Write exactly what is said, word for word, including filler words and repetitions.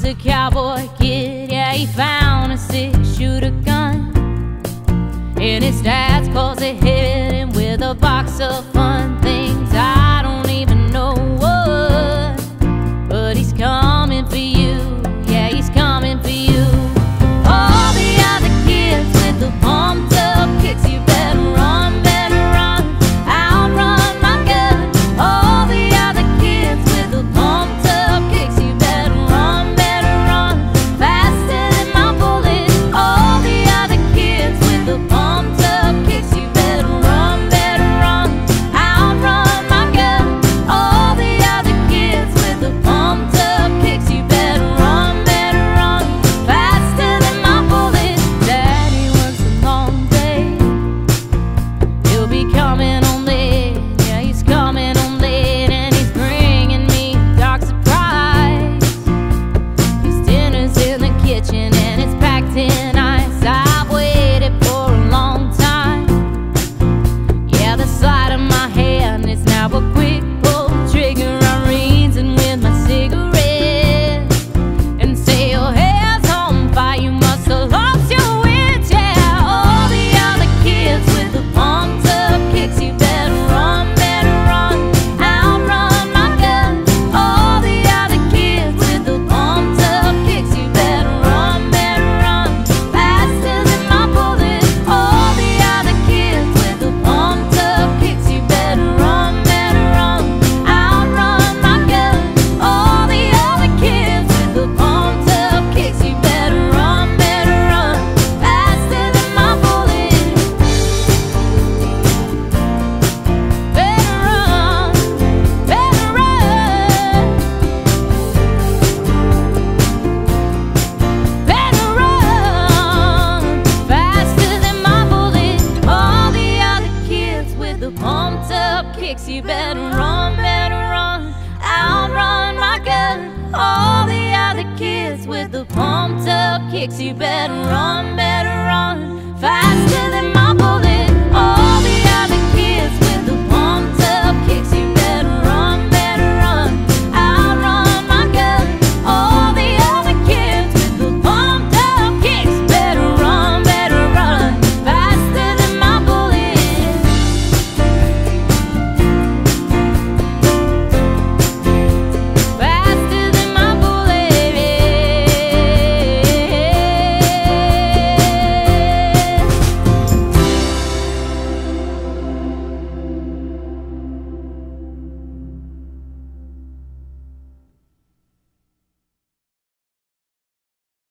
a cowboy kid, yeah, he found a six-shooter gun in his dad's closet, hit him with a box of fun things. I don't even know what, but he's coming for you, yeah, he's coming for you. All the other kids with the pumped up kicks, you better run, better run, outrun my gun. All the other kids with the pumped up kicks, you better run, better run, faster than my bullet. All the other kids with the pumped up kicks, you better run, better run, outrun my gun. All the other kids with the pumped up kicks, you better run, better run, faster than my bullet. Daddy works a long day, he'll be coming home late, yeah, he's coming home late, and he's bringing me a dark surprise. His dinner's in the kitchen and it's packed in ice. I've waited for a long time, yeah, the sleight of my hand is now a quick pull trigger. I'm reasoning with my cigarette and say your hair's on fire, you must have lost your wits, yeah. All the other kids with the pumped up kicks, you better run, better run, outrun my gun. All the other kids with the pumped up kicks, you better run, better run, faster than my bullet. All the other kids with the pumped up kicks, you better run, better run, outrun my gun. All the other kids with the pumped up kicks, you better run, better run, faster than my bullet. Better run, better run, better run, faster than my bullet. All the other kids with the pumped up kicks, you better run, better run, outrun my gun. All the other kids with the pumped up kicks, you better run, better